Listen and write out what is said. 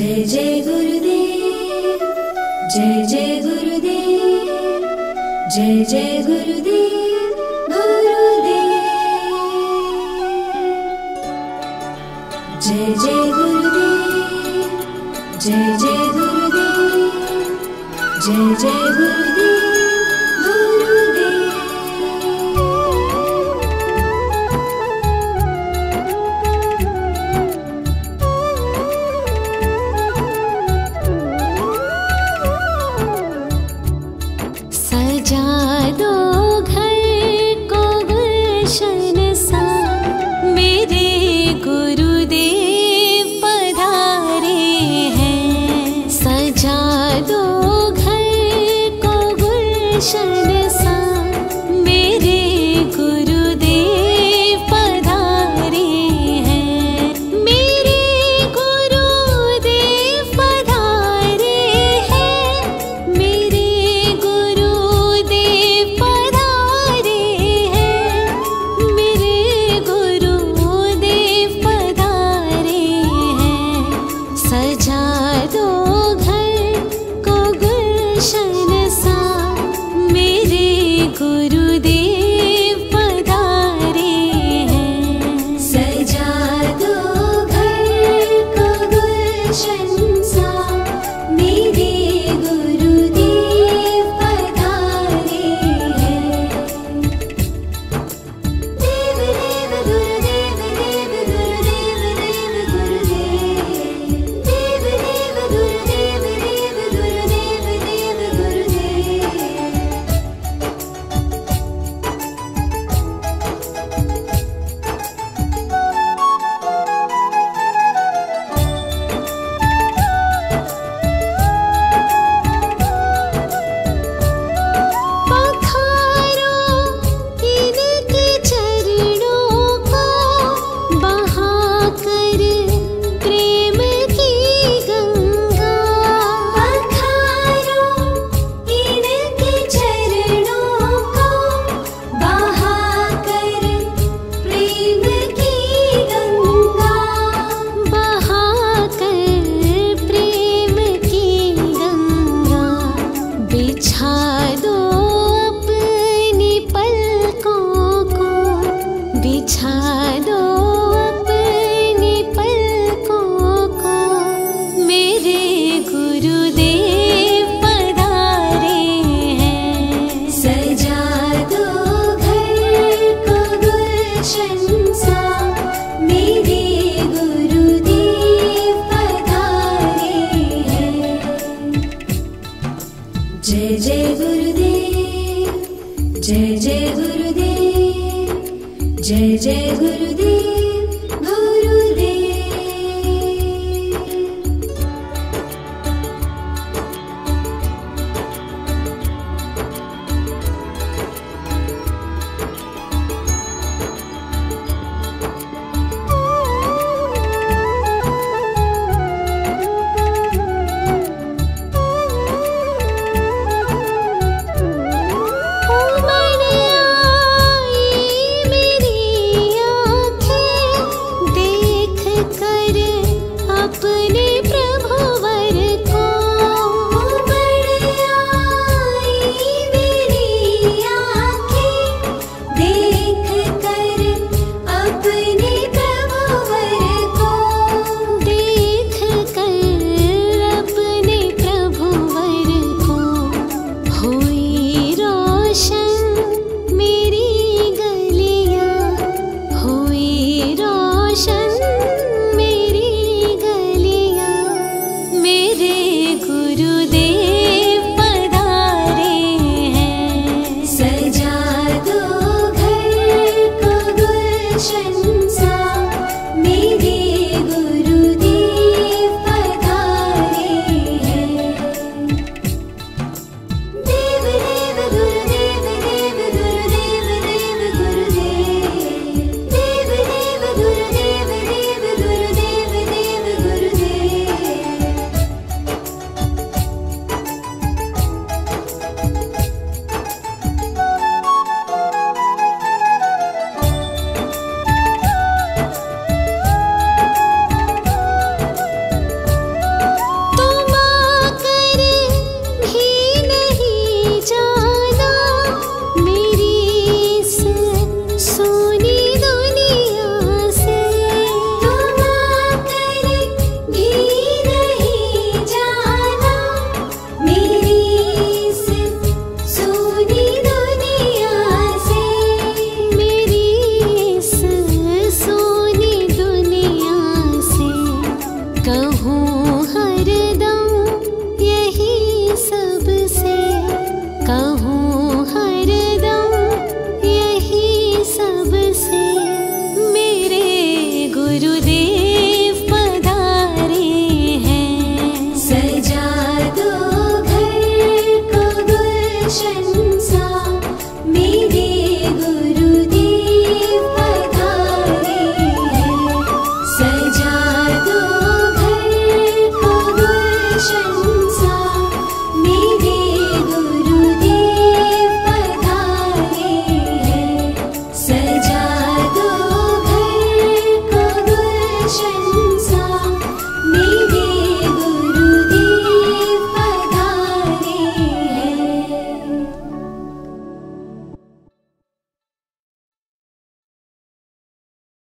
जय जय गुरुदेव, जय जय गुरुदेव, जय जय गुरुदेव, गुरुदेव। जय जय गुरुदेव, जय जय गुरुदेव, जय जय गुरुदेव, गुरुदेव। सजा दो घर को गुलशन सा, मेरे गुरुदेव पधारे हैं। सजा दो घर को गुलशन सा, मेरे गुरुदेव पधारे हैं। मेरे गुरुदेव पधारे हैं। मेरे गुरुदेव पधारे हैं। मेरे गुरुदेव पधारे हैं। सजा दो घर को गुलशन सा, मेरे गुरुदेव पधारे हैं। सजा दो घर को गुलशन सा, मेरे गुरुदेव पधारे हैं। देव देव गुरुदेव, देव गुरुदेव, देव गुरुदेव, देव देव गुरुदेव, देव गुरुदेव, देव गुरुदेव। पखारो इनके चरणों को, बहाकर प्रेम की गंगा। पखारो इनके चरणों को, बहाकर प्रेम की गंगा। बहाकर प्रेम की गंगा। बिछा दो अपनी पलकों को, बिछा दो अपनी पलकों को, मेरे गुरुदेव पधारे हैं। सजा दो घर को गुलशन सा, मेरे गुरुदेव पधारे हैं। जय जय गुरुदेव, जय जय गुरुदेव, जय जय गुरुदेव।